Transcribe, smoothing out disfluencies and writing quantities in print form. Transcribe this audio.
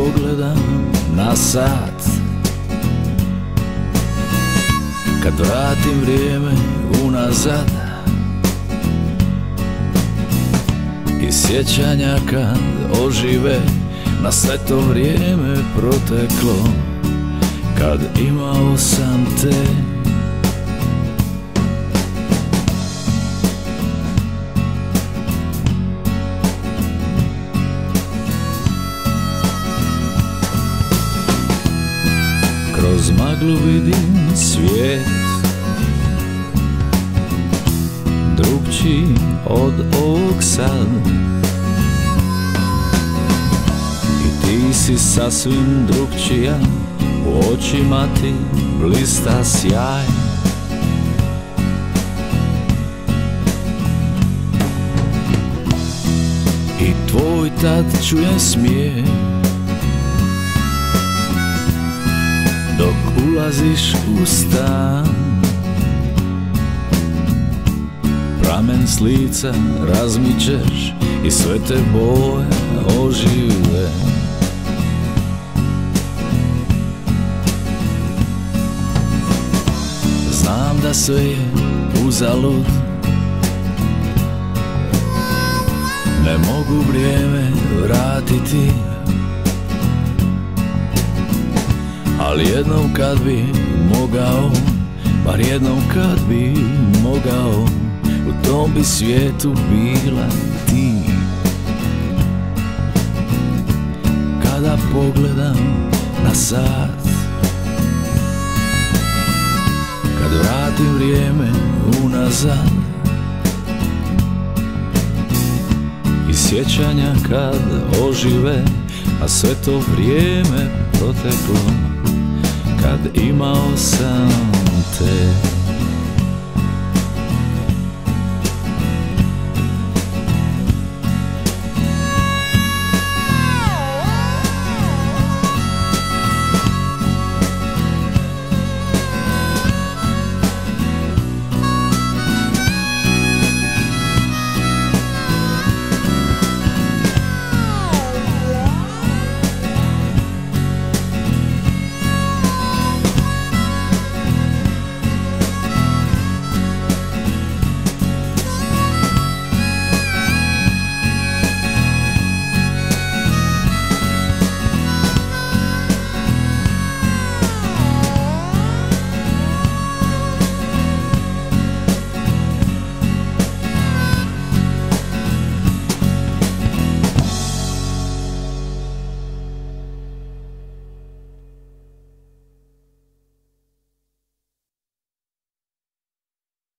pogledam na sat, kad vratim vrijeme unazad i sjećanja kad ožive, na sve to vrijeme proteklo kad imao sam te. Kroz maglu vidim svijet drugčiji od ovog sad, i ti si sasvim drugčija, u očima ti blista sjaj. I tvoj tad čujem smijeh dok ulaziš u stan, pramen s lica razmičeš i sve te boje ožive. Znam da sve je uzalud, ne mogu vrijeme vratiti, ali jednom kad bi mogao, bar jednom kad bi mogao, u tom bi svijetu bila ti. Kada pogledam na sat, kad vratim vrijeme unazad i sjećanja kad ožive, a sve to vrijeme proteklo kad imao sam te.